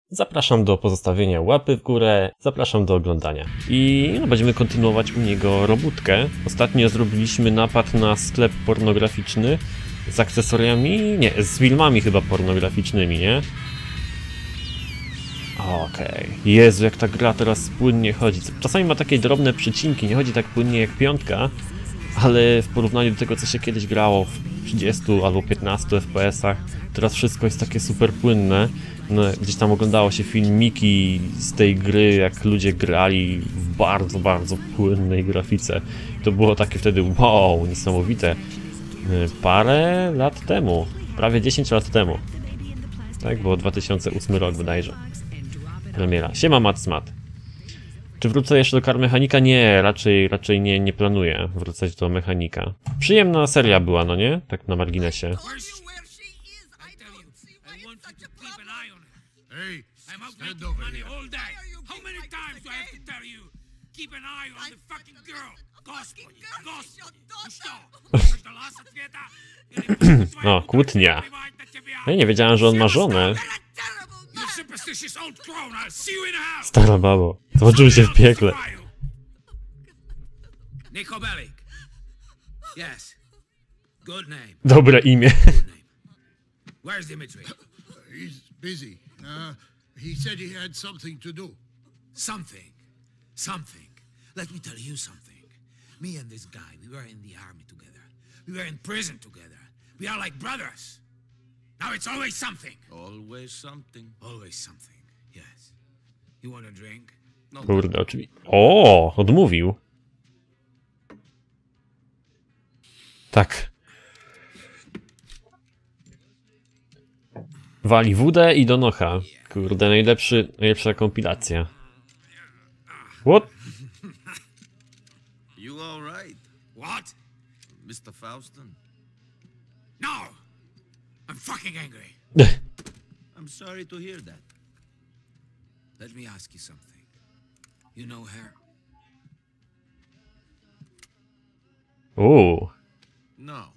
zapraszam do pozostawienia łapy w górę, zapraszam do oglądania. I no, będziemy kontynuować u niego robótkę. Ostatnio zrobiliśmy napad na sklep pornograficzny z akcesoriami, nie, z filmami chyba pornograficznymi, nie? Okej. Jezu, jak ta gra teraz płynnie chodzi. Czasami ma takie drobne przycinki, nie chodzi tak płynnie jak piątka, ale w porównaniu do tego, co się kiedyś grało w 30 albo 15 FPS-ach, teraz wszystko jest takie super płynne. No, gdzieś tam oglądało się filmiki z tej gry, jak ludzie grali w bardzo, bardzo płynnej grafice. To było takie wtedy wow, niesamowite. Parę lat temu, prawie 10 lat temu. Tak, było 2008 rok bodajże. Premiera. Siema Matsmat. Czy wrócę jeszcze do Car Mechanika? Nie, raczej nie planuję wracać do mechanika. Przyjemna seria była, no nie? Tak na marginesie. No, kłótnia. Ja nie wiedziałem, że on ma żonę. Stara babo. Zobaczymy się w piekle. Dobre imię. Where's Dimitri? He's busy. He said he had something to do. Something. Let me tell you something. Me and this guy, we were in the army together. We were in prison together. We are like brothers. Now it's always something. Always something. Always something. Yes. You want a drink? No. Kurde, oczywiście. O, odmówił. Tak. Wali wódę i do nocha. Kurde, najlepsza kompilacja. What? You all right, What? Mr. Faustin? No! I'm fucking angry. I'm sorry to hear that. Let me ask you something. You know her? No.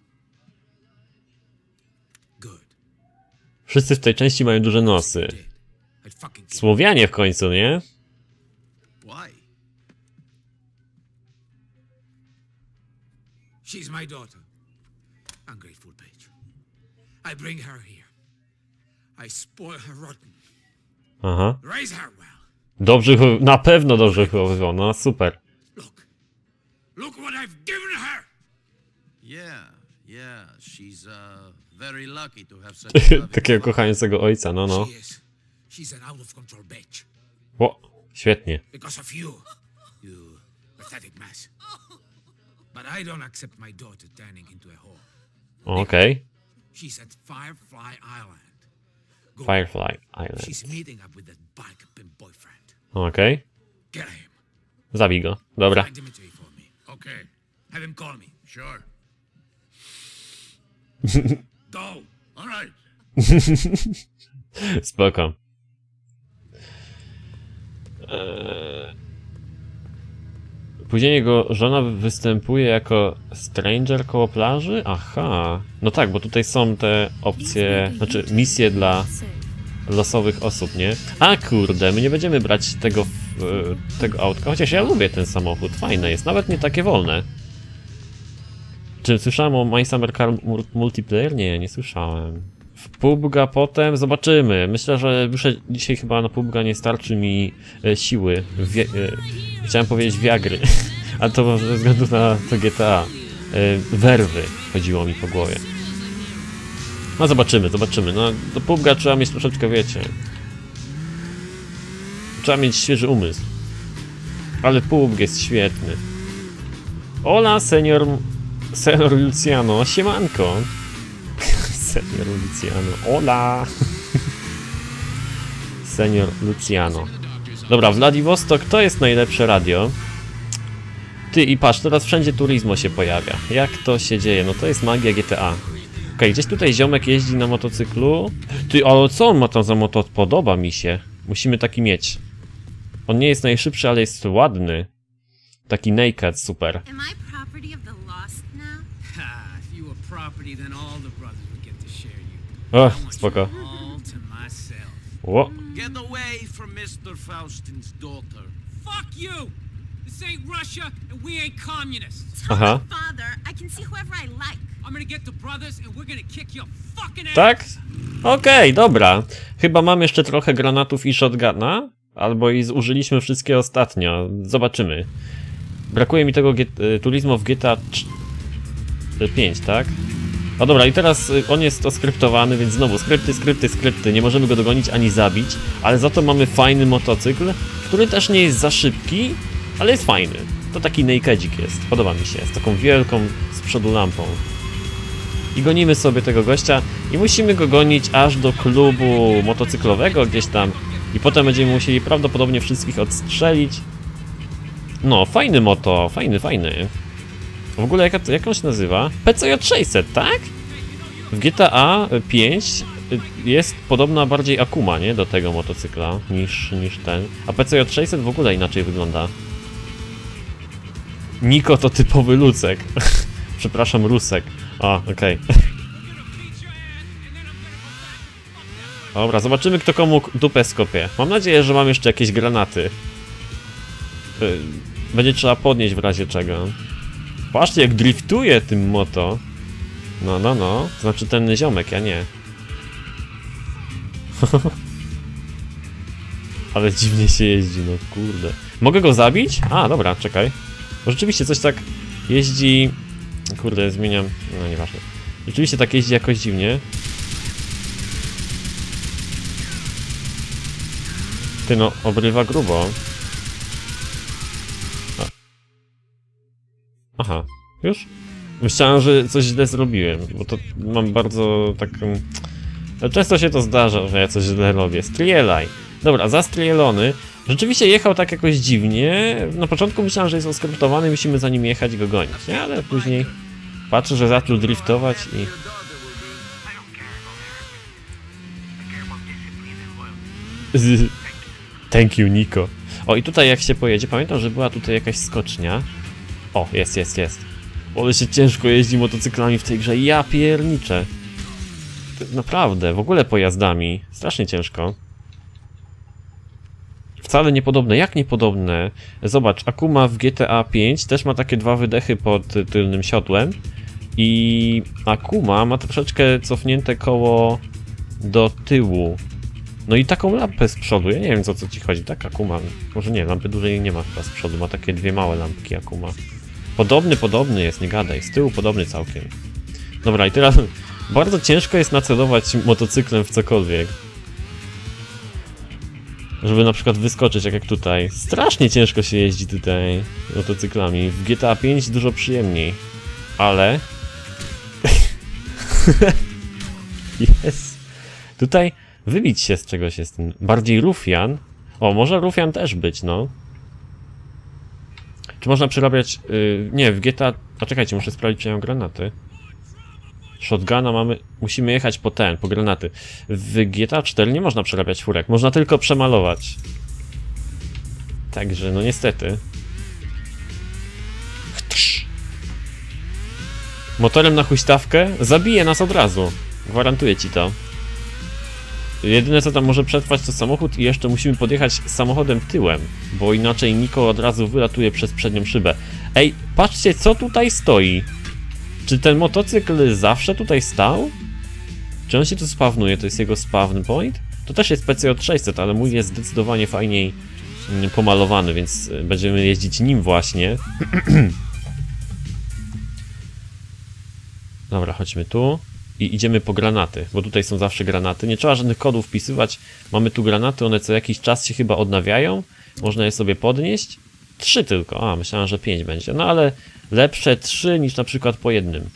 Good. Wszyscy w tej części mają duże nosy. I'd fucking kill Słowianie w końcu, nie? Why? She's my daughter. Ungrateful bitch. I bring her here. I spoil her rotten. Aha. Raise her well. Dobrze, na pewno dobrze wychowywał, no super. Look what I've given her! Yeah, she's very lucky to have such a loving Takiego father. kochającego ojca, no. She is. She's an out of control bitch. O, świetnie. Because of you. You pathetic mess. But I don't accept my daughter turning into a whore. Okej. She's at Firefly Island. Go. Firefly Island. She's meeting up with that bike pimp boyfriend. Okej. Get him. Zabij go. Dobra. Find Dimitri for me. Okay, Have him call me. sure. Go. All right. Spoko. Później jego żona występuje jako stranger koło plaży? Aha. No tak, bo tutaj są te opcje, znaczy misje dla losowych osób, nie? A kurde, my nie będziemy brać tego autka, chociaż ja lubię ten samochód, fajne jest, nawet nie takie wolne. Czy słyszałem o My Summer Car Multiplayer? Nie słyszałem. W PUBG'a potem zobaczymy. Myślę, że muszę dzisiaj chyba na PUBG'a nie starczy mi siły. Chciałem powiedzieć wiagry, ale to ze względu na to GTA. Werwy chodziło mi po głowie. No zobaczymy. No do PUBG'a trzeba mieć troszeczkę, wiecie. Trzeba mieć świeży umysł. Ale PUBG jest świetny. Hola, senior Luciano, siemanko. Senior Luciano, hola. Senior Luciano. Dobra, Władivostok to jest najlepsze radio. Ty i patrz, teraz wszędzie Turismo się pojawia. Jak to się dzieje? No to jest magia GTA. Okej, gdzieś tutaj ziomek jeździ na motocyklu. Ty, ale co on ma tam za moto? Podoba mi się. Musimy taki mieć. On nie jest najszybszy, ale jest ładny. Taki naked, super. Am I property of the lost now? Ha, if you were property, then all the brothers would get to share you. O, I want spoko. you all to myself. Ło. Get away from Mr. Faustin's daughter. Fuck you! This ain't Russia and we ain't communists. Tell Aha. my father I can see whoever I like. I'm gonna get the brothers and we're gonna kick your fucking ass. Tak? Okej, dobra. Chyba mam jeszcze trochę granatów i shotguna. Albo i zużyliśmy wszystkie ostatnio. Zobaczymy. Brakuje mi tego Turismo w GTA 5, tak? No dobra, i teraz on jest oskryptowany, więc znowu skrypty. Nie możemy go dogonić ani zabić. Ale za to mamy fajny motocykl, który też nie jest za szybki, ale jest fajny. To taki nakedzik jest. Podoba mi się. Z taką wielką z przodu lampą. I gonimy sobie tego gościa i musimy go gonić aż do klubu motocyklowego gdzieś tam. I potem będziemy musieli prawdopodobnie wszystkich odstrzelić. No, fajny moto, fajny. W ogóle jak on się nazywa? PCJ-600, tak? W GTA 5 jest podobna bardziej Akuma, nie? Do tego motocykla niż ten. A PCJ-600 w ogóle inaczej wygląda. Niko to typowy Lucek. Przepraszam, Rusek. A, okej. Dobra, zobaczymy kto komu dupę skopie. Mam nadzieję, że mam jeszcze jakieś granaty. Będzie trzeba podnieść w razie czego. Patrzcie jak driftuje tym moto. No. Znaczy ten ziomek, ja nie. Ale dziwnie się jeździ, no kurde. Mogę go zabić? A, dobra, czekaj. Bo rzeczywiście coś tak jeździ... Kurde, zmieniam... No, nieważne. Rzeczywiście tak jeździ jakoś dziwnie. Ty no, obrywa grubo. Aha, już? Myślałem, że coś źle zrobiłem, bo to mam bardzo taką... Często się to zdarza, że ja coś źle robię. Strielaj! Dobra, zastrielony. Rzeczywiście jechał tak jakoś dziwnie. Na początku myślałem, że jest oskryptowany, musimy za nim jechać i go gonić, nie? Ale później patrzę, że zaczął driftować i... Thank you, Niko. O, i tutaj jak się pojedzie, pamiętam, że była tutaj jakaś skocznia. O, jest. Ale się ciężko jeździ motocyklami w tej grze, ja pierniczę. Naprawdę, w ogóle pojazdami. Strasznie ciężko. Wcale niepodobne. Jak niepodobne? Zobacz, Akuma w GTA 5 też ma takie dwa wydechy pod tylnym siodłem. I Akuma ma troszeczkę cofnięte koło do tyłu. No i taką lampę z przodu. Ja nie wiem, o co ci chodzi. Tak, Akuma. Może nie, lampy dużej nie ma chyba z przodu. Ma takie dwie małe lampki Akuma. Podobny jest, nie gadaj. Z tyłu podobny całkiem. Dobra, i teraz bardzo ciężko jest nacelować motocyklem w cokolwiek. Żeby na przykład wyskoczyć, jak tutaj. Strasznie ciężko się jeździ tutaj motocyklami. W GTA 5 dużo przyjemniej. Ale... Jest. Tutaj wybić się z czegoś jest ten... Bardziej rufian. O, może rufian też być, no. Czy można przerabiać... nie, w GTA... A czekajcie, muszę sprawdzić, czy ja mam granaty. Shotguna mamy... Musimy jechać po granaty. W GTA 4 nie można przerabiać furek. Można tylko przemalować. Także, no niestety. Motorem na huśtawkę zabije nas od razu. Gwarantuję ci to. Jedyne co tam może przetrwać to samochód i jeszcze musimy podjechać samochodem tyłem, bo inaczej Niko od razu wylatuje przez przednią szybę. Ej, patrzcie co tutaj stoi. Czy ten motocykl zawsze tutaj stał? Czy on się tu spawnuje? To jest jego spawn point? To też jest PCJ-600, ale mój jest zdecydowanie fajniej pomalowany, więc będziemy jeździć nim właśnie. Dobra, chodźmy tu. I idziemy po granaty, bo tutaj są zawsze granaty. Nie trzeba żadnych kodów wpisywać. Mamy tu granaty, one co jakiś czas się chyba odnawiają. Można je sobie podnieść. 3 tylko. A, myślałem, że 5 będzie. No ale lepsze 3 niż na przykład po jednym.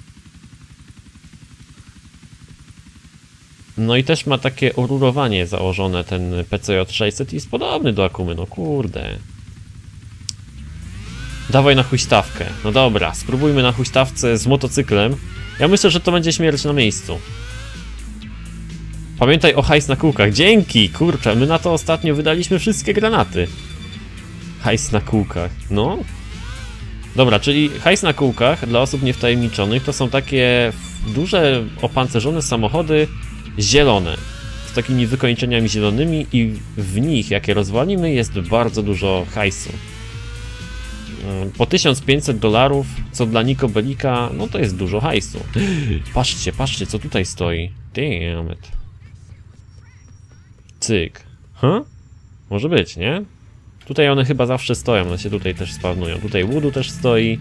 No i też ma takie orurowanie założone ten PCJ-600 i jest podobny do Akumy. No kurde. Dawaj na huśtawkę. No dobra, spróbujmy na huśtawce z motocyklem. Ja myślę, że to będzie śmierć na miejscu. Pamiętaj o hajs na kółkach. Dzięki! Kurczę, my na to ostatnio wydaliśmy wszystkie granaty. Hajs na kółkach. No. Dobra, czyli hajs na kółkach dla osób niewtajemniczonych to są takie duże, opancerzone samochody zielone. takimi wykończeniami zielonymi i w nich, jakie rozwalimy, jest bardzo dużo hajsu. Po $1500, co dla Niko Bellika, no to jest dużo hajsu. Patrzcie, patrzcie, co tutaj stoi. Damn it. Cyk. Może być, nie? Tutaj one chyba zawsze stoją, one się tutaj też spawnują. Tutaj Woodu też stoi.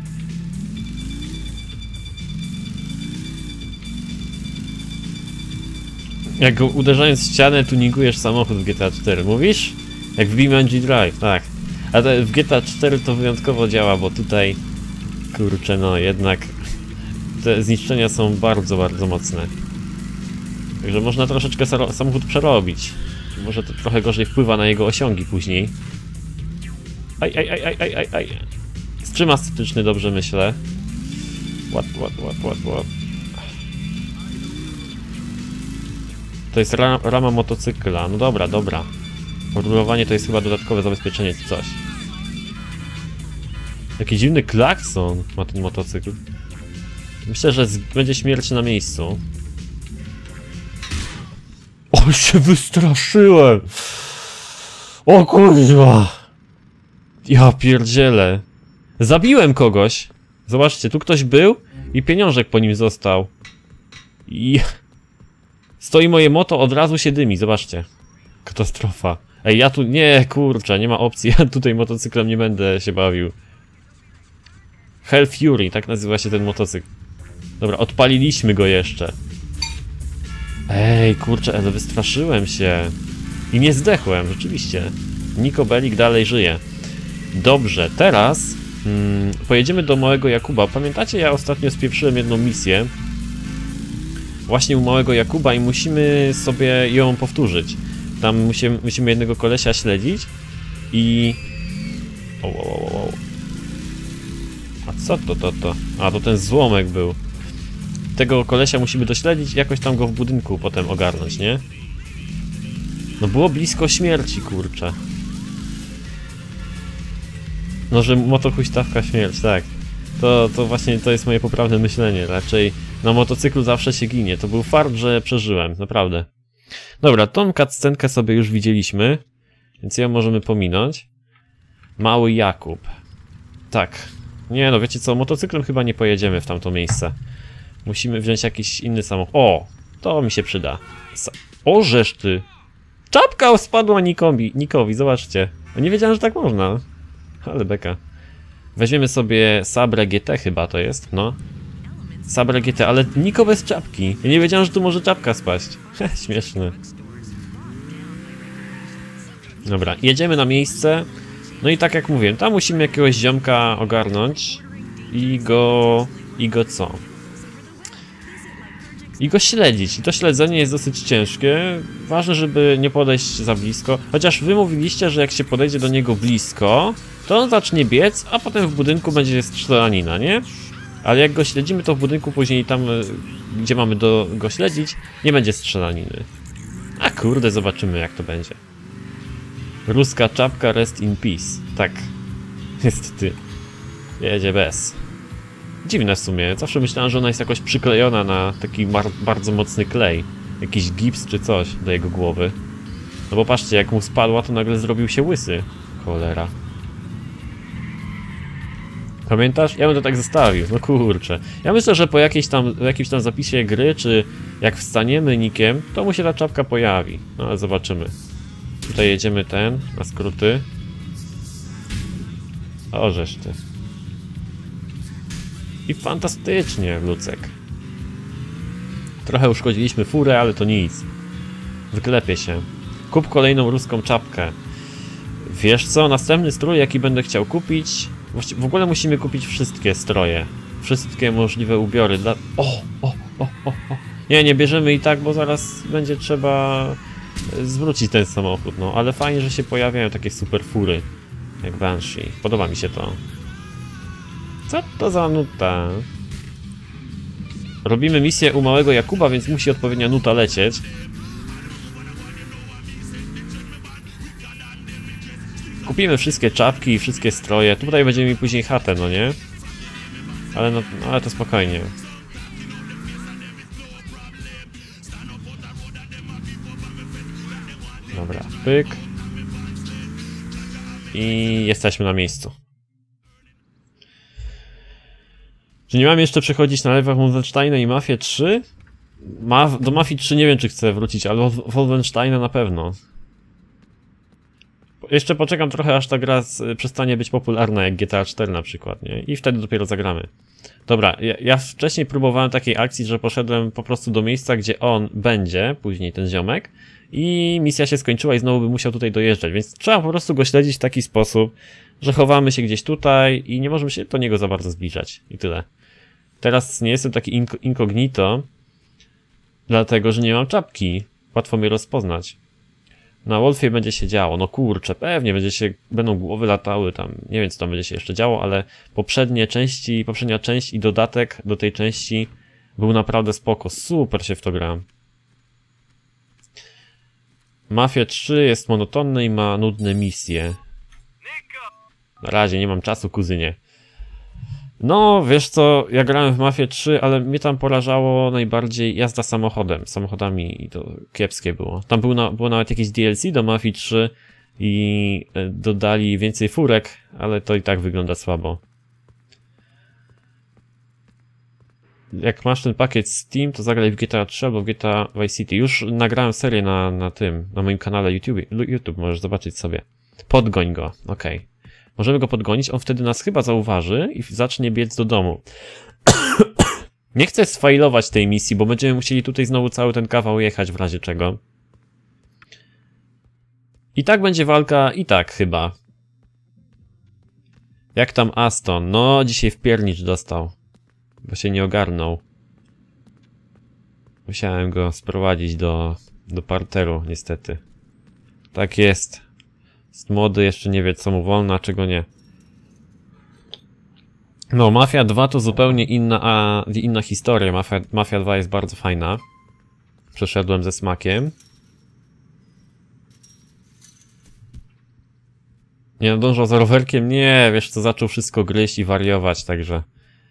Jak go uderzając w ścianę, tuningujesz samochód w GTA 4. Mówisz? Jak w BeamNG Drive, tak. A w GTA 4 to wyjątkowo działa, bo tutaj... Kurczę, no jednak... Te zniszczenia są bardzo, bardzo mocne. Także można troszeczkę samochód przerobić. Może to trochę gorzej wpływa na jego osiągi później. Aj. Strzyma statyczny, dobrze myślę. What. To jest rama motocykla. No dobra. Rulowanie to jest chyba dodatkowe zabezpieczenie czy coś. Jaki dziwny klakson ma ten motocykl. Myślę, że będzie śmierć na miejscu. O, się wystraszyłem! O kurwa! Ja pierdzielę. Zabiłem kogoś. Zobaczcie, tu ktoś był i pieniążek po nim został. I... Stoi moje moto, od razu się dymi, zobaczcie. Katastrofa. Ej, ja tu... Nie, kurczę, nie ma opcji. Ja tutaj motocyklem nie będę się bawił. Hell Fury, tak nazywa się ten motocykl. Dobra, odpaliliśmy go jeszcze. Ej, kurczę, ale wystraszyłem się. I nie zdechłem, rzeczywiście. Niko Bellic dalej żyje. Dobrze, teraz pojedziemy do Małego Jakuba. Pamiętacie, ja ostatnio spieprzyłem jedną misję. Właśnie u Małego Jakuba i musimy sobie ją powtórzyć. Tam musimy jednego kolesia śledzić i... A co to? A, to ten złomek był. Tego kolesia musimy dośledzić i jakoś tam go w budynku potem ogarnąć, nie? No było blisko śmierci, kurczę. No, że motohuśtawka śmierć, tak. To właśnie to jest moje poprawne myślenie. Raczej na motocyklu zawsze się ginie. To był fart, że przeżyłem, naprawdę. Dobra, tą cutscenkę sobie już widzieliśmy, więc ją możemy pominąć. Mały Jakub. Tak. Nie no, wiecie co, motocyklem chyba nie pojedziemy w tamto miejsce. Musimy wziąć jakiś inny samochód. O! To mi się przyda. O, żeż ty! Czapka spadła Nikowi, zobaczcie. Nie wiedziałem, że tak można. Ale beka. Weźmiemy sobie Sabre GT chyba to jest, no. Sabre GT, ale Niko bez czapki. Ja nie wiedziałem, że tu może czapka spaść. Śmieszne. Dobra, jedziemy na miejsce. No i tak jak mówiłem, tam musimy jakiegoś ziomka ogarnąć. I go co? I go śledzić. I to śledzenie jest dosyć ciężkie. Ważne, żeby nie podejść za blisko. Chociaż wy mówiliście, że jak się podejdzie do niego blisko, to on zacznie biec, a potem w budynku będzie strzelanina, nie? Ale jak go śledzimy, to w budynku później tam, gdzie mamy go śledzić, nie będzie strzelaniny. A kurde, zobaczymy jak to będzie. Ruska czapka, rest in peace. Tak. Jest ty. Jedzie bez. Dziwne w sumie. Zawsze myślałem, że ona jest jakoś przyklejona na taki bardzo mocny klej. Jakiś gips czy coś do jego głowy. No bo patrzcie, jak mu spadła, to nagle zrobił się łysy. Cholera. Pamiętasz? Ja bym to tak zostawił. No kurczę. Ja myślę, że po jakimś tam zapisie gry, czy jak wstaniemy nikiem, to mu się ta czapka pojawi. No ale zobaczymy. Tutaj jedziemy na skróty. O, żeż ty. I fantastycznie, Lucek. Trochę uszkodziliśmy furę, ale to nic. Wyklepie się. Kup kolejną ruską czapkę. Wiesz co? Następny strój, jaki będę chciał kupić... W ogóle musimy kupić wszystkie stroje. Wszystkie możliwe ubiory dla... O. Nie bierzemy i tak, bo zaraz będzie trzeba zwrócić ten samochód, no. Ale fajnie, że się pojawiają takie super fury. Jak Banshee. Podoba mi się to. Co to za nuta? Robimy misję u Małego Jakuba, więc musi odpowiednia nuta lecieć. Kupimy wszystkie czapki i wszystkie stroje. Tutaj będziemy mieli później chatę, no nie? Ale to spokojnie. Pyk. I jesteśmy na miejscu. Czy nie mam jeszcze przechodzić na lewach Wolfensteina i Mafię 3? Do Mafii 3 nie wiem, czy chcę wrócić, ale Wolfensteina na pewno. Jeszcze poczekam trochę, aż ta gra przestanie być popularna, jak GTA 4 na przykład, nie? I wtedy dopiero zagramy. Dobra, ja wcześniej próbowałem takiej akcji, że poszedłem po prostu do miejsca, gdzie on będzie, później ten ziomek, i misja się skończyła i znowu bym musiał tutaj dojeżdżać, więc trzeba po prostu go śledzić w taki sposób, że chowamy się gdzieś tutaj i nie możemy się do niego za bardzo zbliżać. I tyle. Teraz nie jestem taki incognito, dlatego, że nie mam czapki. Łatwo mnie rozpoznać. Na Wolfie będzie się działo. No kurczę, pewnie będą głowy latały tam. Nie wiem, co tam będzie się jeszcze działo, ale poprzednia część i dodatek do tej części był naprawdę spoko. Super się w to grałem. Mafia 3 jest monotonny i ma nudne misje. Na razie nie mam czasu, kuzynie. No, wiesz co, ja grałem w Mafię 3, ale mnie tam porażało najbardziej jazda samochodami i to kiepskie było. Tam było nawet jakieś DLC do Mafii 3 i dodali więcej furek, ale to i tak wygląda słabo. Jak masz ten pakiet Steam, to zagraj w GTA 3 albo w GTA Vice City. Już nagrałem serię na moim kanale YouTube, możesz zobaczyć sobie. Podgoń go, okej. Możemy go podgonić, on wtedy nas chyba zauważy i zacznie biec do domu. Nie chcę sfailować tej misji, bo będziemy musieli tutaj znowu cały ten kawał jechać w razie czego. I tak będzie walka, i tak chyba. Jak tam Aston? No, dzisiaj wpiernicz dostał. Bo się nie ogarnął. Musiałem go sprowadzić do parteru, niestety. Tak jest. Jest młody, jeszcze nie wie, co mu wolno, a czego nie. No, Mafia 2 to zupełnie inna historia. Mafia 2 jest bardzo fajna. Przeszedłem ze smakiem. Nie nadążał za rowerkiem? Nie, wiesz co, zaczął wszystko gryźć i wariować, także...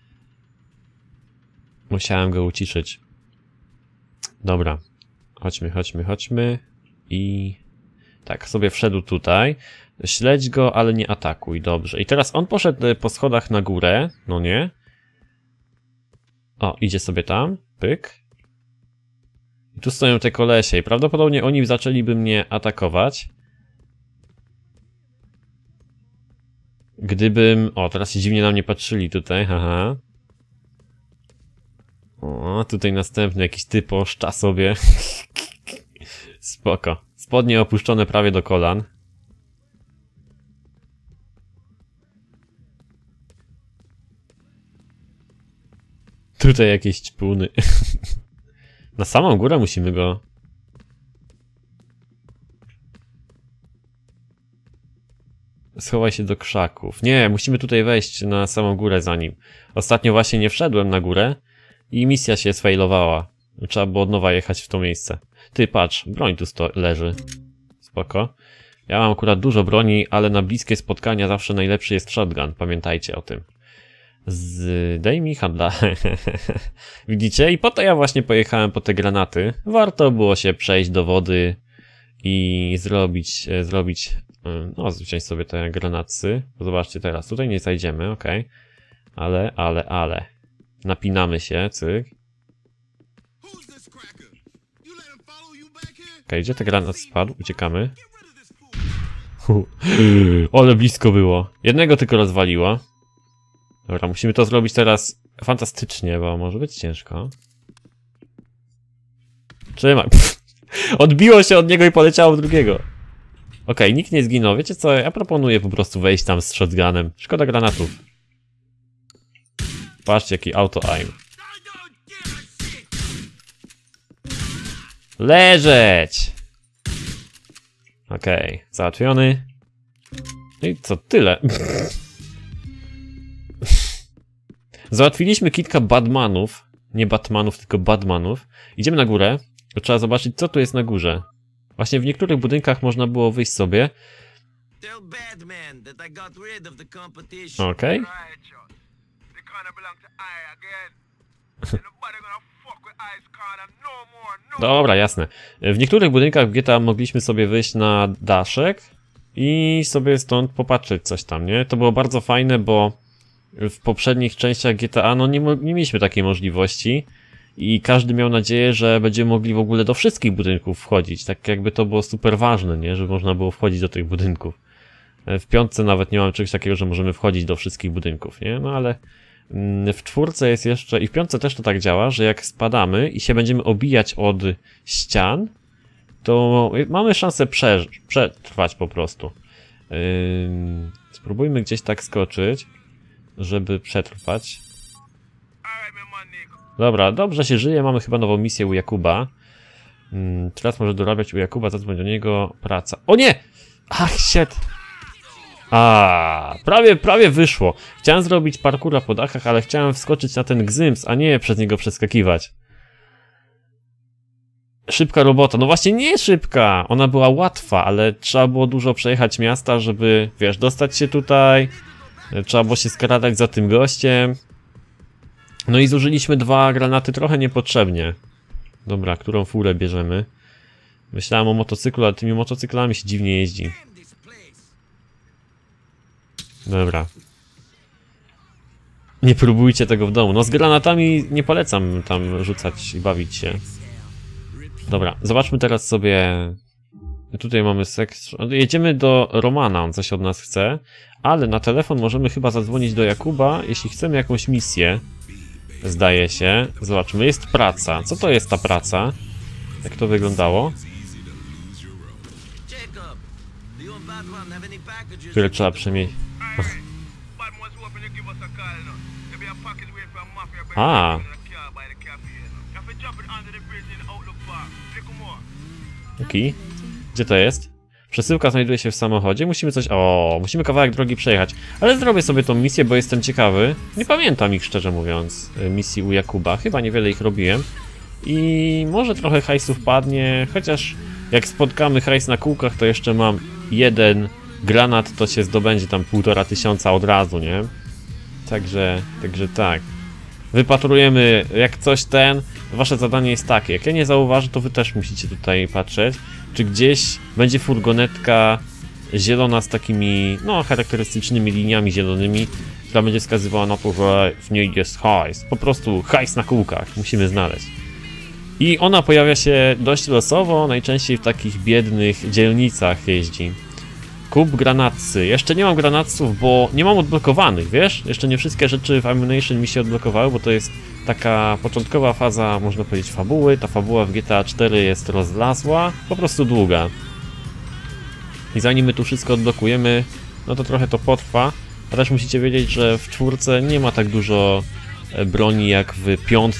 Musiałem go uciszyć. Dobra. Chodźmy. I... Tak, sobie wszedł tutaj. Śledź go, ale nie atakuj. Dobrze. I teraz on poszedł po schodach na górę. No nie. O, idzie sobie tam. Pyk. I tu stoją te kolesie. I prawdopodobnie oni zaczęliby mnie atakować. Gdybym... O, teraz się dziwnie na mnie patrzyli tutaj. Haha. O, tutaj następny jakiś typoszcza sobie. Spoko. Spodnie opuszczone prawie do kolan. Tutaj jakieś ćpuny. Na samą górę musimy go... Schowaj się do krzaków. Nie, musimy tutaj wejść na samą górę za nim. Ostatnio właśnie nie wszedłem na górę i misja się sfailowała. Trzeba było od nowa jechać w to miejsce. Ty, patrz, broń tu leży. Spoko. Ja mam akurat dużo broni, ale na bliskie spotkania zawsze najlepszy jest shotgun. Pamiętajcie o tym. Daj mi handla. Widzicie? I po to ja właśnie pojechałem po te granaty. Warto było się przejść do wody i zrobić no, wziąć sobie te granatsy. Zobaczcie teraz, tutaj nie zajdziemy, okej. Ale. Napinamy się, cyk. Okej, gdzie ten granat spadł? Uciekamy. Ale blisko było. Jednego tylko rozwaliło. Dobra, musimy to zrobić teraz fantastycznie, bo może być ciężko. Trzymaj. Odbiło się od niego i poleciało w drugiego. Okej, nikt nie zginął. Wiecie co? Ja proponuję po prostu wejść tam z shotgunem. Szkoda granatów. Patrzcie, jaki auto-aim. Leżeć! Okej, załatwiony. No i co? Tyle. Załatwiliśmy kilka Batmanów. Nie Batmanów, tylko Batmanów. Idziemy na górę. To trzeba zobaczyć, co tu jest na górze. Właśnie w niektórych budynkach można było wyjść sobie. Okej. Dobra, jasne. W niektórych budynkach w GTA mogliśmy sobie wyjść na daszek i sobie stąd popatrzeć coś tam, nie? To było bardzo fajne, bo w poprzednich częściach GTA no nie mieliśmy takiej możliwości i każdy miał nadzieję, że będziemy mogli w ogóle do wszystkich budynków wchodzić. Tak jakby to było super ważne, nie? Że można było wchodzić do tych budynków. W 5 nawet nie mam czegoś takiego, że możemy wchodzić do wszystkich budynków, nie? No ale w 4 jest jeszcze i w 5 też to tak działa, że jak spadamy i się będziemy obijać od ścian, to mamy szansę przetrwać po prostu. Spróbujmy gdzieś tak skoczyć, żeby przetrwać. Dobra, dobrze się żyje, mamy chyba nową misję u Jakuba. Teraz może dorabiać u Jakuba, zadzwoń do niego, praca. O nie! Ach, shit! Prawie wyszło. Chciałem zrobić parkura po dachach, ale chciałem wskoczyć na ten gzyms, a nie przez niego przeskakiwać. Szybka robota. No właśnie nie szybka. Ona była łatwa, ale trzeba było dużo przejechać miasta, żeby, wiesz, dostać się tutaj. Trzeba było się skradać za tym gościem. No i zużyliśmy 2 granaty trochę niepotrzebnie. Dobra, którą furę bierzemy? Myślałem o motocyklu, ale tymi motocyklami się dziwnie jeździ. Dobra. Nie próbujcie tego w domu. No z granatami nie polecam tam rzucać i bawić się. Dobra, zobaczmy teraz sobie... Tutaj mamy seks... Jedziemy do Romana, on coś od nas chce. Ale na telefon możemy chyba zadzwonić do Jakuba, jeśli chcemy jakąś misję. Zdaje się. Zobaczmy, jest praca. Co to jest ta praca? Jak to wyglądało? Które trzeba przemieścić. A. Okej. Gdzie to jest? Przesyłka znajduje się w samochodzie. Musimy coś... O, musimy kawałek drogi przejechać. Ale zrobię sobie tą misję, bo jestem ciekawy. Nie pamiętam ich, szczerze mówiąc, misji u Jakuba. Chyba niewiele ich robiłem. I może trochę hajsów padnie, chociaż jak spotkamy hajs na kółkach, to jeszcze mam 1 granat, to się zdobędzie tam 1500 od razu, nie? Także tak. Wypatrujemy jak coś wasze zadanie jest takie, jak ja nie zauważę, to wy też musicie tutaj patrzeć, czy gdzieś będzie furgonetka zielona z takimi, no, charakterystycznymi liniami zielonymi, która będzie wskazywała na to, że w niej jest hajs. Po prostu hajs na kółkach musimy znaleźć. I ona pojawia się dość losowo, najczęściej w takich biednych dzielnicach jeździ. Kup granatsy. Jeszcze nie mam granatsów, bo nie mam odblokowanych, wiesz? Jeszcze nie wszystkie rzeczy w Ammunition mi się odblokowały, bo to jest taka początkowa faza, można powiedzieć, fabuły. Ta fabuła w GTA 4 jest rozlazła, po prostu długa. I zanim my tu wszystko odblokujemy, no to trochę to potrwa. A też musicie wiedzieć, że w 4 nie ma tak dużo broni jak w 5.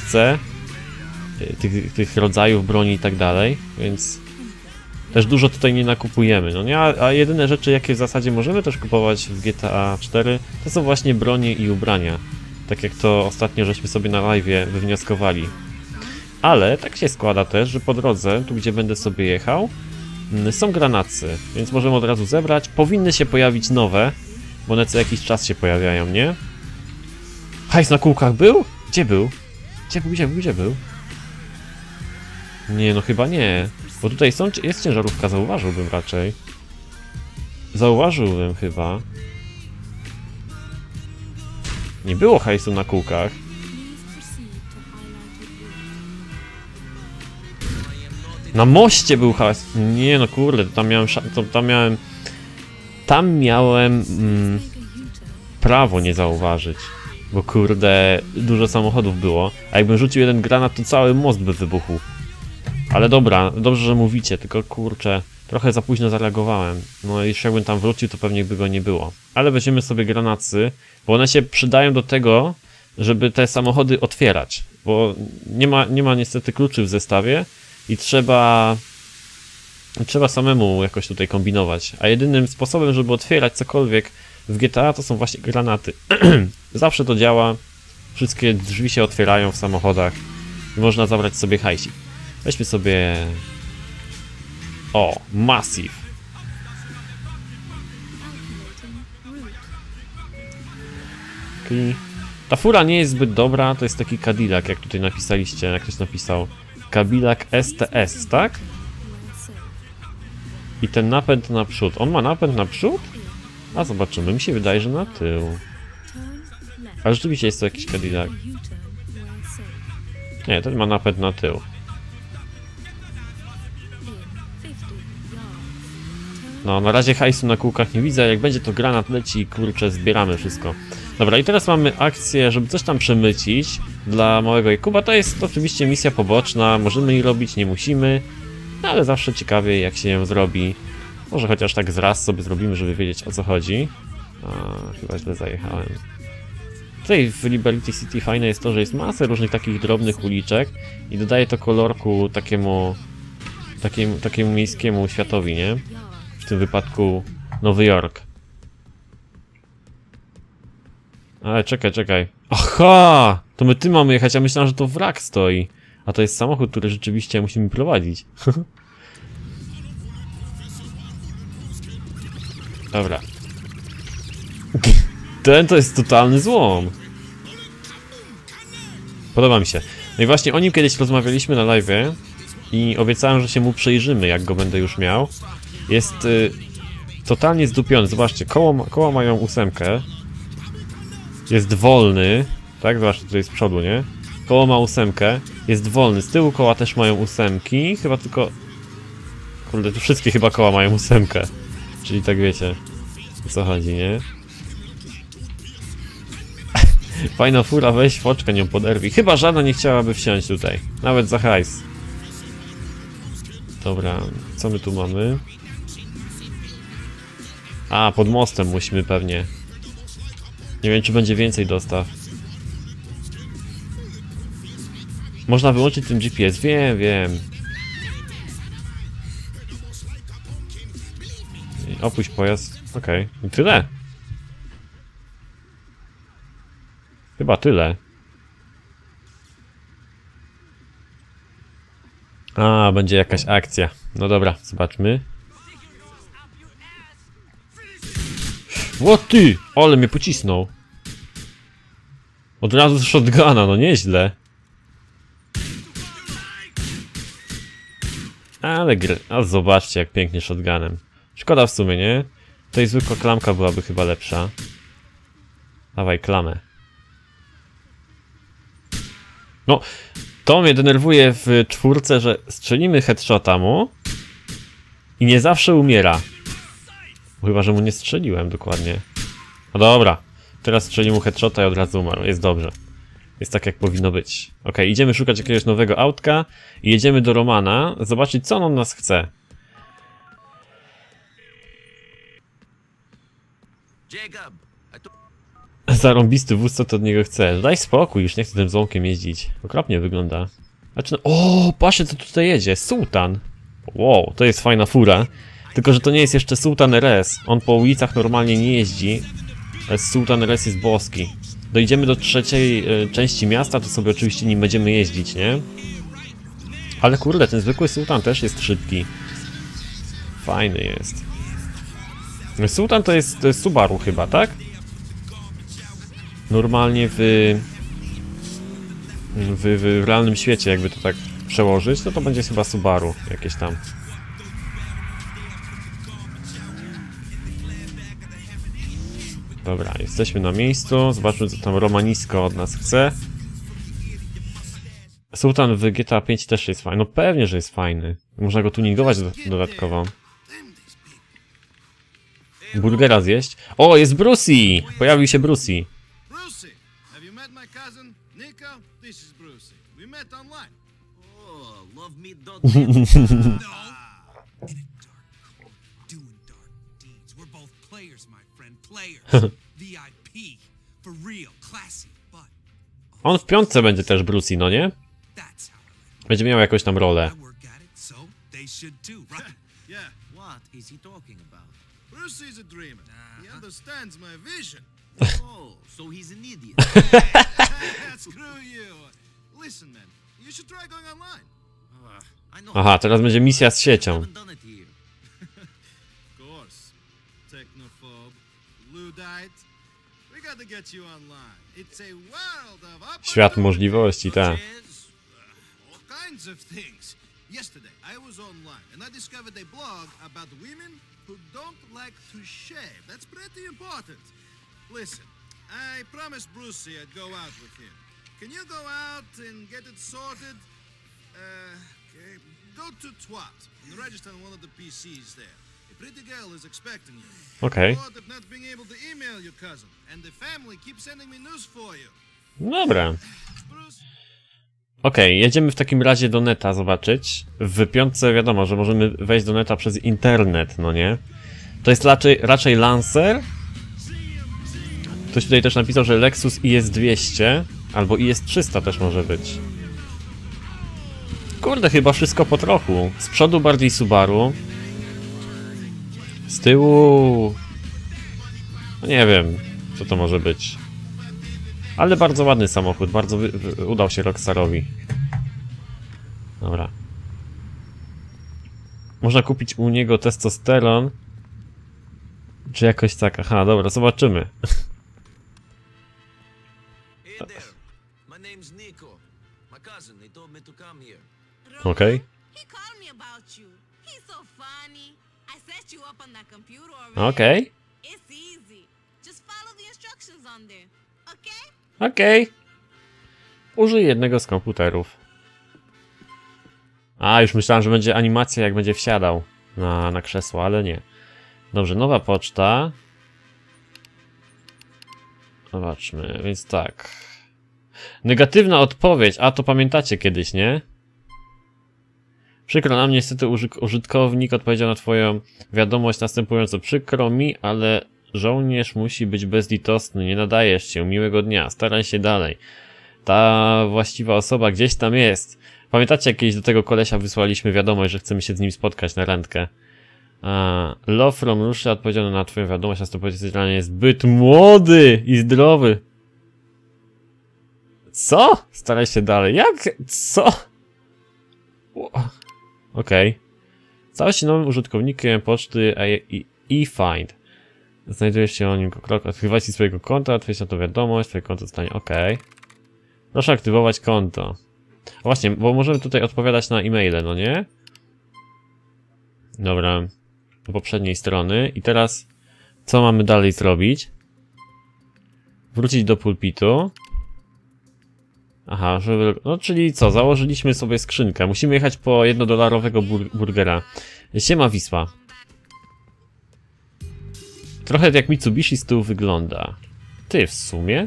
Tych rodzajów broni i tak dalej, więc też dużo tutaj nie nakupujemy, no nie? A jedyne rzeczy, jakie w zasadzie możemy też kupować w GTA 4, to są właśnie bronie i ubrania. Tak jak to ostatnio żeśmy sobie na live'ie wywnioskowali. Ale tak się składa też, że po drodze, tu gdzie będę sobie jechał, są granaty, więc możemy od razu zebrać. Powinny się pojawić nowe, bo one co jakiś czas się pojawiają, nie? Hajs na kółkach był? Gdzie był? Gdzie był? Nie, no chyba nie. Bo tutaj jest ciężarówka, zauważyłbym raczej. Zauważyłbym chyba. Nie było hajsu na kółkach. Na moście był hajs. Nie no kurde, tam miałem prawo nie zauważyć. Bo kurde, dużo samochodów było. A jakbym rzucił jeden granat, to cały most by wybuchł. Ale dobra, dobrze, że mówicie, tylko kurczę, trochę za późno zareagowałem. No i jakbym tam wrócił, to pewnie by go nie było. Ale weźmiemy sobie granaty, bo one się przydają do tego, żeby te samochody otwierać. Bo nie ma niestety kluczy w zestawie i trzeba samemu jakoś tutaj kombinować. A jedynym sposobem, żeby otwierać cokolwiek w GTA, to są właśnie granaty. Zawsze to działa, wszystkie drzwi się otwierają w samochodach i można zabrać sobie hajsik. Weźmy sobie... O, Massive. Okej. Ta fura nie jest zbyt dobra, to jest taki Cadillac, jak tutaj napisaliście, jak ktoś napisał. Cadillac STS, tak? I ten napęd naprzód. On ma napęd naprzód? A zobaczymy, mi się wydaje, że na tył. Ale rzeczywiście jest to jakiś Cadillac. Nie, ten ma napęd na tył. No, na razie hajsu na kółkach nie widzę, jak będzie to granat leci i kurczę, zbieramy wszystko. Dobra, i teraz mamy akcję, żeby coś tam przemycić dla małego Jakuba. To jest oczywiście misja poboczna, możemy jej robić, nie musimy, ale zawsze ciekawie jak się ją zrobi. Może chociaż tak zraz sobie zrobimy, żeby wiedzieć o co chodzi. Chyba źle zajechałem. Tutaj w Liberty City fajne jest to, że jest masę różnych takich drobnych uliczek i dodaje to kolorku takiemu miejskiemu światowi, nie? W tym wypadku Nowy Jork. Ale czekaj. Aha! To my tym mamy jechać, ja myślałem, że to wrak stoi. A to jest samochód, który rzeczywiście musimy prowadzić. Dobra. Ten to jest totalny złom. Podoba mi się. No i właśnie o nim kiedyś rozmawialiśmy na live'ie i obiecałem, że się mu przyjrzymy, jak go będę już miał. Jest totalnie zdupiony. Zobaczcie, koła mają 8. Jest wolny. Tak, zobaczcie, tutaj z przodu, nie? Koło ma 8. Jest wolny. Z tyłu koła też mają 8. Chyba tylko... Kurde, tu wszystkie chyba koła mają 8. Czyli tak wiecie, o co chodzi, nie? Fajna fura, weź foczkę, nią poderwij. Chyba żadna nie chciałaby wsiąść tutaj. Nawet za hajs. Dobra, co my tu mamy? A, pod mostem musimy pewnie. Nie wiem, czy będzie więcej dostaw. Można wyłączyć ten GPS, wiem. Opuść pojazd, okej. I tyle. Chyba tyle. A, będzie jakaś akcja. No dobra, zobaczmy. O ty! Ale mnie pocisnął. Od razu z shotguna, no nieźle. Ale a zobaczcie jak pięknie shotgunem. Szkoda w sumie, nie? Tutaj zwykła klamka byłaby chyba lepsza. Dawaj klamę. No, to mnie denerwuje w 4, że strzelimy headshota mu i nie zawsze umiera. Chyba, że mu nie strzeliłem dokładnie. No dobra, teraz strzeli mu headshota i od razu umarł. Jest dobrze. Jest tak jak powinno być. Ok, idziemy szukać jakiegoś nowego autka i jedziemy do Romana, zobaczyć co on od nas chce. Jacob, Zarąbisty wóz, co ty od niego chcesz? Daj spokój, już nie chcę tym złomkiem jeździć. Okropnie wygląda. Znaczy, o, patrzcie co tutaj jedzie. Sultan. Wow, to jest fajna fura. Tylko, że to nie jest jeszcze Sultan RS. On po ulicach normalnie nie jeździ. Ale Sultan RS jest boski. Dojdziemy do trzeciej części miasta, to sobie oczywiście nim będziemy jeździć, nie? Ale kurde, ten zwykły Sultan też jest szybki. Fajny jest. Sultan to jest Subaru chyba, tak? Normalnie w realnym świecie, jakby to tak przełożyć, to będzie chyba Subaru jakieś tam. Dobra, jesteśmy na miejscu. Zobaczmy, co tam Romanisko od nas chce. Sultan w GTA 5 też jest fajny. No pewnie, że jest fajny. Można go tuningować dodatkowo. Burgera zjeść. O, jest Brucey! Pojawił się Brucey. Brucey, have you met my cousin, Nico? This is Brucey. We met online. oh, love me dot In a dark code, doing dark deeds. We're both players, my friend. Players. VIP. For real. Classy. But On w 5 będzie też Brucey, no nie? that's how I like Będzie miał jakąś tam rolę. I work at it, so they should too, right? Yeah, What is he talking about? Brucey's a dreamer. He understands my vision. Oh, so he's an idiot. Screw you. Listen, man, you should try going online. I know. Aha, teraz będzie misja z I siecią. haven't done it here. Of course. Technophobe, Luddite. We gotta get you online. It's a world of Świat możliwości, tak. all kinds of things. Yesterday, I was online and I discovered a blog about women who don't like to shave. That's pretty important. Listen, I promised Brucey I'd go out with him. Can you go out and get it sorted? Okay. Go to Twat and register on one of the PCs there. A pretty girl is expecting you. Okej. Thought of not being able to email your cousin, and the family keeps sending me news for you. Dobra. Bruce. Okej, jedziemy w takim razie do neta zobaczyć. W piątce wiadomo, że możemy wejść do neta przez internet, no nie? To jest raczej Lancer. Ktoś tutaj też napisał, że Lexus IS-200 albo IS-300 też może być. Kurde, chyba wszystko po trochu. Z przodu bardziej Subaru. Z tyłu... No nie wiem, co to może być. Ale bardzo ładny samochód, bardzo udał się Rockstarowi. Dobra. Można kupić u niego testosteron. Czy jakoś tak? Aha, dobra, zobaczymy. Hey there. My name's Nico. My cousin, they told me to come here. Okej. He called me about you. He's so funny. I set you up on that computer already. Okej. It's easy. Just follow the instructions on there. Okay? Okej. Użyj jednego z komputerów. A, już myślałem, że będzie animacja, jak będzie wsiadał na krzesło, ale nie. Dobrze, nowa poczta. Zobaczmy, więc tak. Negatywna odpowiedź, a to pamiętacie kiedyś, nie? Przykro nam, niestety użytkownik odpowiedział na twoją wiadomość następująco. Przykro mi, ale żołnierz musi być bezlitosny, nie nadajesz się, miłego dnia, staraj się dalej. Ta właściwa osoba gdzieś tam jest. Pamiętacie, jak kiedyś do tego kolesia wysłaliśmy wiadomość, że chcemy się z nim spotkać na randkę? Love from Russia odpowiedział na twoją wiadomość, następująco jest zbyt młody i zdrowy. Co? Staraj się dalej. Jak? Co? Okej. Stałeś się nowym użytkownikiem poczty eFind. Znajdujesz się o nim krok aktywacji swojego konta, otwierać na to wiadomość, twoje konto zostanie okej. Proszę aktywować konto. O właśnie, bo możemy tutaj odpowiadać na e-maile, no nie? Dobra. Do poprzedniej strony. I teraz co mamy dalej zrobić? Wrócić do pulpitu. Aha, żeby... No czyli co? Założyliśmy sobie skrzynkę. Musimy jechać po $1 burgera. Siema Wisła. Trochę jak Mitsubishi z tyłu wygląda. Ty, w sumie?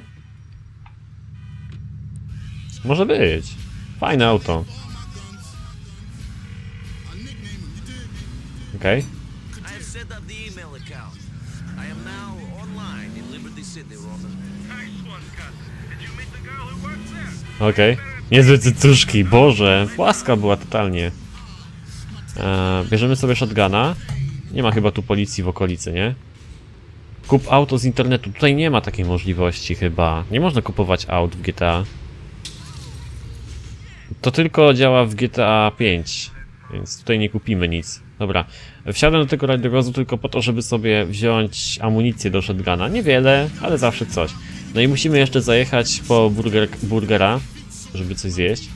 Może być. Fajne auto. Okej. I've set up the email account. I am now online in Liberty City, Roman. Nice one, cousin. Did you meet the girl who works there? Okej. Niezłe cycuszki, Boże. Płaska była totalnie. Bierzemy sobie shotguna. Nie ma chyba tu policji w okolicy, nie? Kup auto z internetu. Tutaj nie ma takiej możliwości chyba. Nie można kupować aut w GTA. To tylko działa w GTA 5. Więc tutaj nie kupimy nic. Dobra. Wsiadłem do tego radiowozu tylko po to, żeby sobie wziąć amunicję do shotguna. Niewiele, ale zawsze coś. No i musimy jeszcze zajechać po burgera, żeby coś zjeść.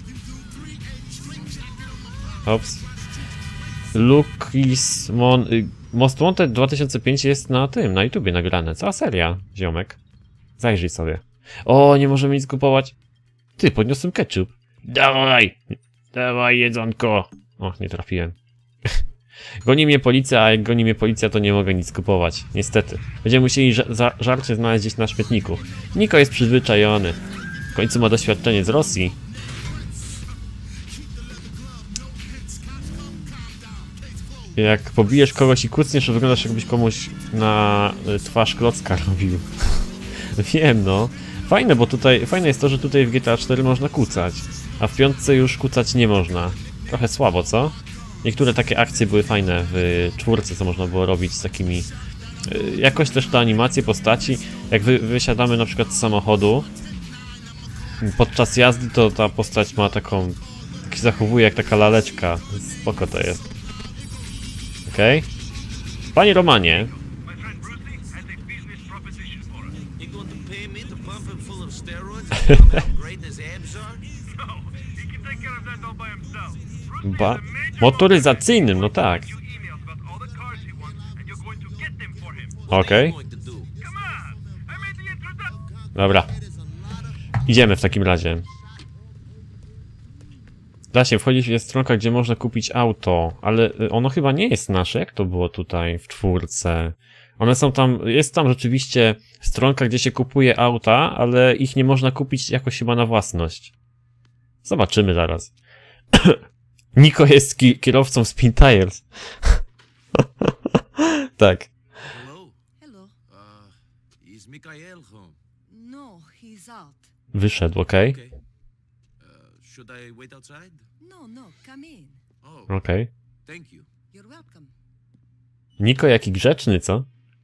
Hops. Lucky's Most Wanted 2005 jest na tym, na YouTubie nagrane. Cała seria, ziomek. Zajrzyj sobie. O, nie możemy nic kupować. Ty, podniosłem ketchup. Dawaj! Dawaj jedzonko! O, nie trafiłem. Goni mnie policja, a jak goni mnie policja, to nie mogę nic kupować. Niestety. Będziemy musieli żarcie znaleźć gdzieś na śmietniku. Niko jest przyzwyczajony. W końcu ma doświadczenie z Rosji. Jak pobijesz kogoś i kucniesz, to wyglądasz, jakbyś komuś na twarz klocka robił. Wiem, no. Fajne, bo tutaj, fajne jest to, że tutaj w GTA 4 można kucać, a w piątce już kucać nie można. Trochę słabo, co? Niektóre takie akcje były fajne w czwórce, co można było robić z takimi... Jakoś też te animacje postaci, jak wysiadamy na przykład z samochodu, podczas jazdy to ta postać ma taką... Tak się zachowuje jak taka laleczka. Spoko to jest. Okej. Panie Romanie. My friend Brucey has a business proposition for us. steroids and tell him how great his abs are? No, he can take care of that all by himself. Motoryzacyjnym, no tak. You emails about all the cars he wants, and you're going to get them for him. What are Okej. you going to do? Come on! I made the introduction. Dobra. Idziemy w takim razie. Da się wchodzić, jest stronka, gdzie można kupić auto, ale ono chyba nie jest nasze, jak to było tutaj w 4. One są tam, jest tam rzeczywiście stronka, gdzie się kupuje auta, ale ich nie można kupić jakoś chyba na własność. Zobaczymy zaraz. Niko jest kierowcą Spin Tires. Tak. Hello? Hello. Is Mikhail home? No, he's out. Wyszedł, okej. Okay. Should I wait outside? No, come in. Oh, Okej. thank you. You're welcome. Niko jaki grzeczny, co?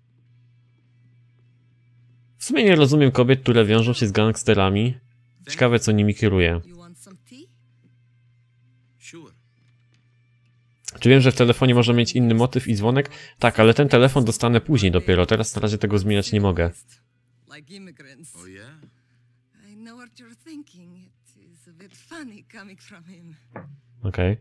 W sumie nie rozumiem kobiet, które wiążą się z gangsterami. Ciekawe, co nimi kieruje. You want some tea? Sure. Czy wiem, że w telefonie można mieć inny motyw i dzwonek? Tak, ale ten telefon dostanę później dopiero. Teraz na razie tego zmieniać nie mogę. Like immigrants. Oh yeah? I know what you're thinking. It is a bit funny coming from him. Okej.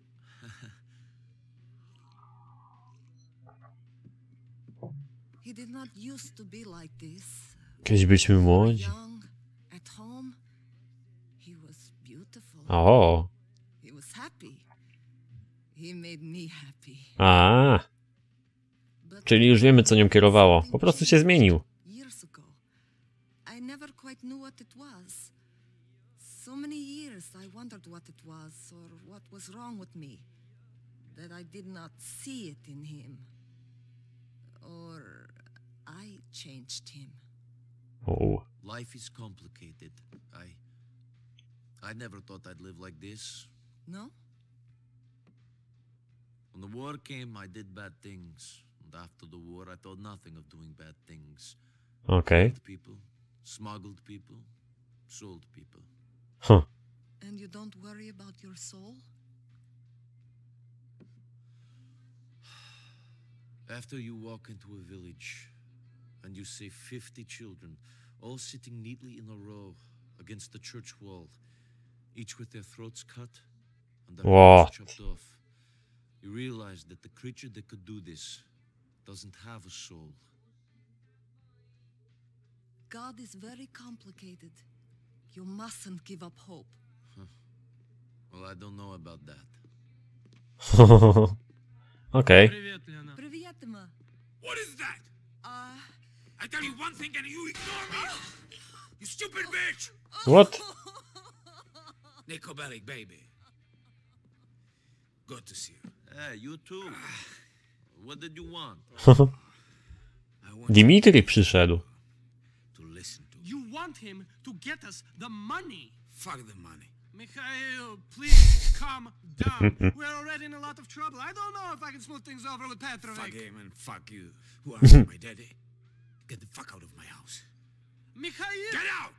He did not used to be like this. Kiedyś byliśmy młodzi. Young, at home. He was beautiful. O. He was happy. He made me happy. A. But Czyli już wiemy, co nią kierowało. Po prostu się zmienił. years ago, I never quite knew what it was. So many years I wondered what it was or what was wrong with me, that I did not see it in him. Or I changed him. O. Life is complicated. I never thought I'd live like this. No? When the war came, I did bad things. And after the war, I thought nothing of doing bad things. Okej. Killed people, smuggled people, sold people. Huh. And you don't worry about your soul? After you walk into a village and you see 50 children all sitting neatly in a row against the church wall, each with their throats cut and their What? heads chopped off, you realize that the creature that could do this doesn't have a soul. God is very complicated. You mustn't give up hope. Well, I don't know about that. Okej. Привет, Лена. Привет, Emma. What is that? I tell you one thing and you ignore me. You stupid bitch! What? Nico Bellic, baby. Good to see you. Hey, you too. What did you want? I want Dimitri przyszedł. to listen to me. You want him to get us the money. Fuck the money. Mikhail, please calm down. We're already in a lot of trouble. I don't know if I can smooth things over with Fuck Petrovic. him and fuck you. Who are you, my daddy? Get the fuck out of my house. Mikhail! Get out!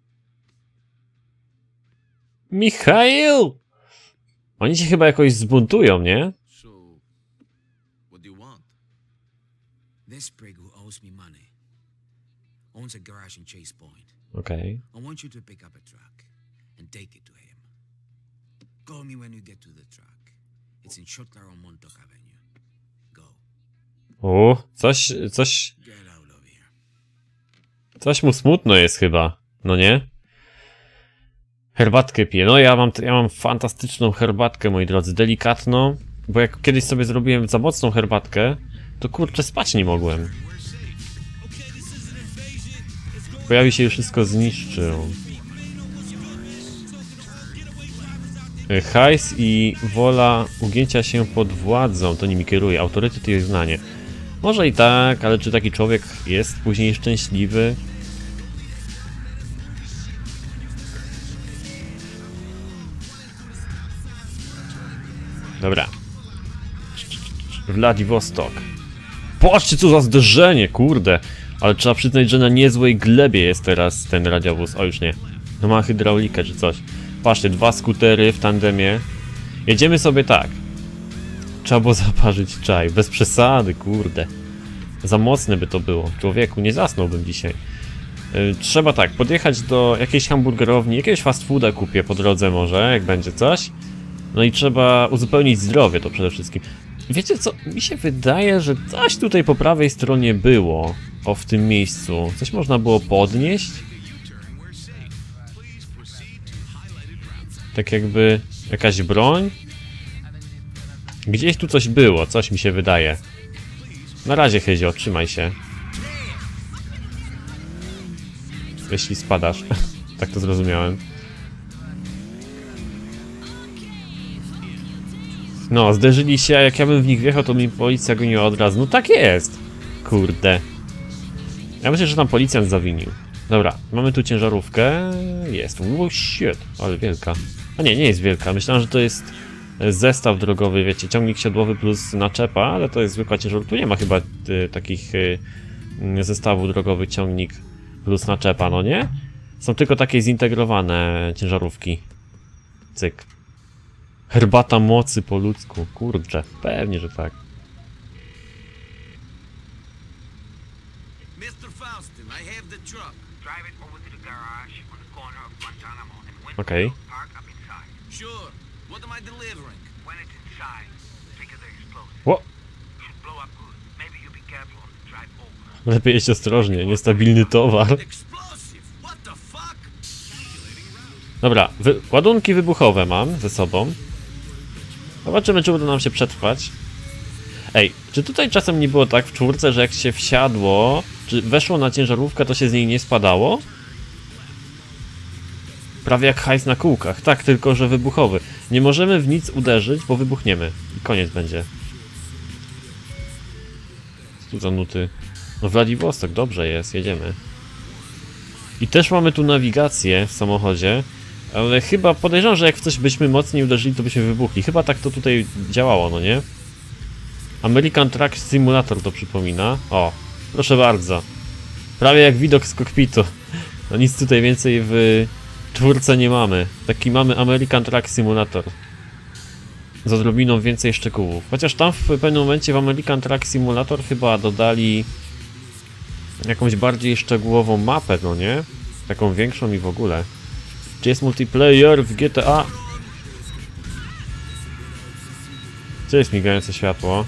Michail! Oni się chyba jakoś zbuntują, nie? So, what do you want? This prig who owes me money owns a garage in Chase Point. Okej. I want you to pick up a truck and take it to him. Call me when you get to the truck. It's in Shutler on Montauk Avenue. Go. O, coś Get out of here. Coś mu smutno jest chyba, no nie? Herbatkę piję. No ja mam fantastyczną herbatkę, moi drodzy, delikatną, bo jak kiedyś sobie zrobiłem za mocną herbatkę, to kurczę spać nie mogłem. Pojawi się i wszystko zniszczył. Hajs i wola ugięcia się pod władzą, to nimi kieruje, autorytet i uznanie. Może i tak, ale czy taki człowiek jest później szczęśliwy? Dobra. Władivostok. Patrzcie, co za zderzenie, kurde. Ale trzeba przyznać, że na niezłej glebie jest teraz ten radiowóz. O, już nie. No ma hydraulikę czy coś. Patrzcie, 2 skutery w tandemie. Jedziemy sobie tak. Trzeba było zaparzyć czaj. Bez przesady, kurde. Za mocne by to było. Człowieku, nie zasnąłbym dzisiaj. Trzeba tak, podjechać do jakiejś hamburgerowni, jakiegoś fast fooda kupię po drodze może, jak będzie coś. No i trzeba uzupełnić zdrowie to przede wszystkim. Wiecie co, mi się wydaje, że coś tutaj po prawej stronie było. O, w tym miejscu. Coś można było podnieść. Tak jakby jakaś broń. Gdzieś tu coś było, coś mi się wydaje. Na razie, Hyzio, trzymaj się. Jeśli spadasz. Tak to zrozumiałem. No, zderzyli się, a jak ja bym w nich wjechał, to mi policja goniła od razu. No tak jest! Kurde. Ja myślę, że tam policjant zawinił. Dobra, mamy tu ciężarówkę. Jest. Oh shit, ale wielka. A nie, nie jest wielka. Myślałem, że to jest zestaw drogowy, wiecie, ciągnik siodłowy plus naczepa, ale to jest zwykła ciężarówka. Tu nie ma chyba takich zestawów drogowy ciągnik plus naczepa, no nie? Są tylko takie zintegrowane ciężarówki. Cyk. Herbata mocy po ludzku. Kurczę, pewnie, że tak. Mr. Faustin, I have the truck. Drive it over to the garage on the corner of Guantanamo and when Okay. park up inside. Sure. What am I delivering? When it's inside, figure the explosive. Ło! Should blow up good. Maybe you be careful on the drive over. Lepiej jeść ostrożnie, niestabilny towar. Explosive! What the fuck? Dobra, ładunki wybuchowe mam ze sobą. Zobaczymy, czy uda nam się przetrwać. Ej, czy tutaj czasem nie było tak w czwórce, że jak się wsiadło, czy weszło na ciężarówkę, to się z niej nie spadało? Prawie jak hajs na kółkach. Tak, tylko że wybuchowy. Nie możemy w nic uderzyć, bo wybuchniemy. I koniec będzie. Co tu za nuty? No Władivostok, dobrze jest, jedziemy. I też mamy tu nawigację w samochodzie. Ale chyba podejrzewam, że jak w coś byśmy mocniej uderzyli, to byśmy wybuchli. Chyba tak to tutaj działało, no nie? American Truck Simulator to przypomina. O, proszę bardzo. Prawie jak widok z kokpitu. No nic tutaj więcej w czwórce nie mamy. Taki mamy American Truck Simulator. Z odrobiną więcej szczegółów. Chociaż tam w pewnym momencie w American Truck Simulator chyba dodali jakąś bardziej szczegółową mapę, no nie? Taką większą i w ogóle. Czy jest multiplayer w GTA? Gdzie jest migające światło?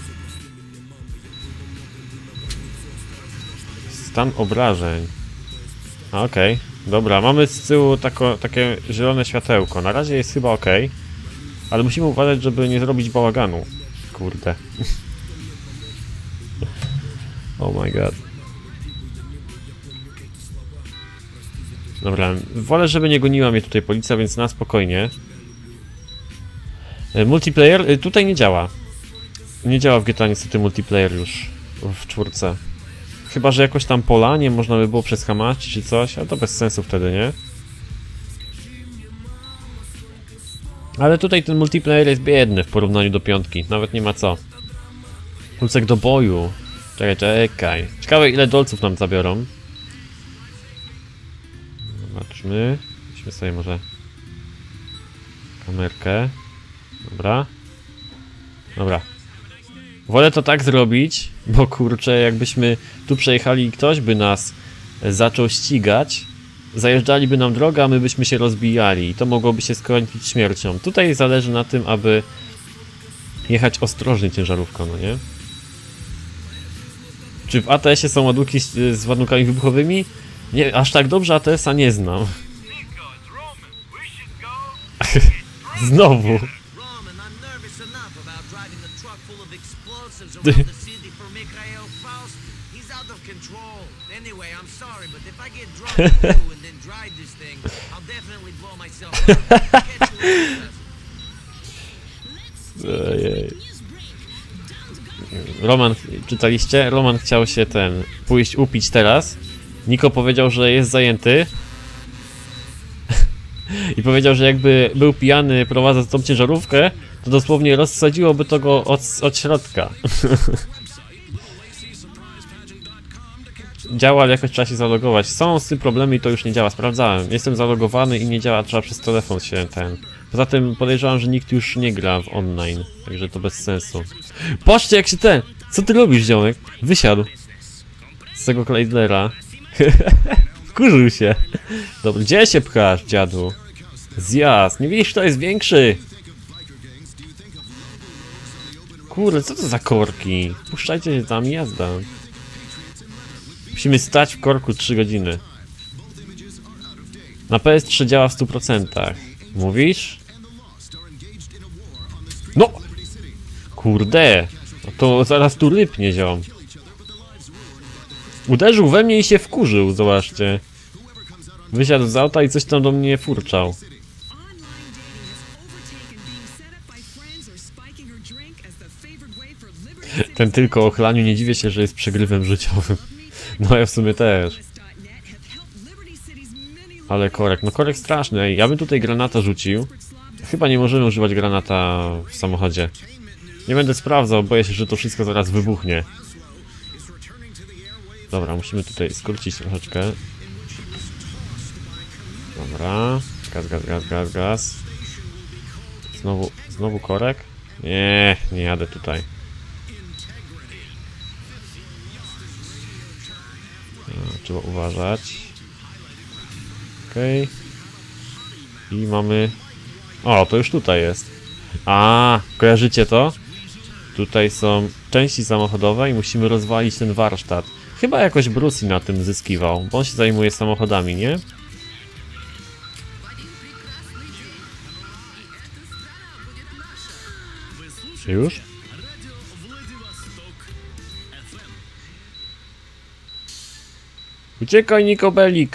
Stan obrażeń. A, okej. Dobra, mamy z tyłu takie zielone światełko. Na razie jest chyba okej. Ale musimy uważać, żeby nie zrobić bałaganu. Kurde. Oh my god. Dobra, wolę, żeby nie goniła mnie tutaj policja, więc na spokojnie. Multiplayer tutaj nie działa. Nie działa w GTA niestety multiplayer już w czwórce. Chyba że jakoś tam polanie można by było przeskamać czy coś, ale to bez sensu wtedy, nie? Ale tutaj ten multiplayer jest biedny w porównaniu do piątki, nawet nie ma co. Pulsek do boju. Czekaj. Ciekawe ile dolców nam zabiorą. Zobaczmy. Weźmy sobie może kamerkę. Dobra. Wolę to tak zrobić, bo kurczę, jakbyśmy tu przejechali i ktoś by nas zaczął ścigać, zajeżdżaliby nam drogę, a my byśmy się rozbijali i to mogłoby się skończyć śmiercią. Tutaj zależy na tym, aby jechać ostrożnie ciężarówką, no nie? Czy w ATS-ie są ładunki z ładunkami wybuchowymi? Nie, aż tak dobrze ATS-a nie znam. Znowu. Roman, I'm nervous enough about driving a truck full of explosives around the city for Mikhail Faust. He's out of control. Anyway, I'm sorry, but if I get drunk with you and then drive this thing, I'll definitely blow myself up. Catch you later. Ojej. Roman, czytaliście? Roman chciał się pójść upić teraz. Niko powiedział, że jest zajęty. I powiedział, że jakby był pijany prowadząc tą ciężarówkę, to dosłownie rozsadziłoby to go od środka. Działa, ale jakoś trzeba się zalogować. Są z tym problemy i to już nie działa. Sprawdzałem. Jestem zalogowany i nie działa, trzeba przez telefon się Poza tym podejrzewam, że nikt już nie gra w online. Także to bez sensu. Patrzcie jak się co ty robisz, ziomek? Wysiadł z tego Kleidlera. Wkurzył się. Dobra, gdzie się pchasz, dziadu? Zjazd, nie widzisz, kto jest większy? Kurde, co to za korki? Puszczajcie się tam, jazda. Musimy stać w korku 3 godziny. Na PS3 działa w 100%. Mówisz? No! Kurde! No to zaraz tu rypnie, ziom. Uderzył we mnie i się wkurzył, zobaczcie. Wysiadł z auta i coś tam do mnie furczał. Ten tylko o ochlaniu, nie dziwię się, że jest przegrywem życiowym. No ja w sumie też. Ale korek, no korek straszny. Ej, ja bym tutaj granata rzucił. Chyba nie możemy używać granata w samochodzie. Nie będę sprawdzał, boję się, że to wszystko zaraz wybuchnie. Dobra, musimy tutaj skrócić troszeczkę. Dobra. Gaz. Znowu korek? Nie jadę tutaj. No, trzeba uważać. Okej. I mamy... O, to już tutaj jest. A, kojarzycie to? Tutaj są części samochodowe i musimy rozwalić ten warsztat. Chyba jakoś Bruce na tym zyskiwał, bo on się zajmuje samochodami, nie? Już? Uciekaj, Nikobelik!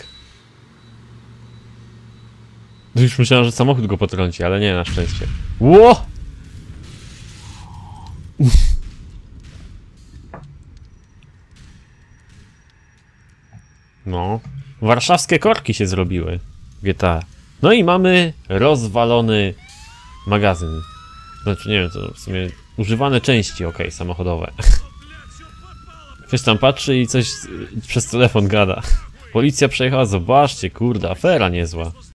Już myślałem, że samochód go potrąci, ale nie, na szczęście. Ło! No. Warszawskie korki się zrobiły. GTA. No i mamy rozwalony magazyn. Znaczy, nie wiem, to w sumie używane części, okej, samochodowe. Ktoś tam patrzy i coś przez telefon gada. Policja przejechała, zobaczcie, kurde, afera niezła.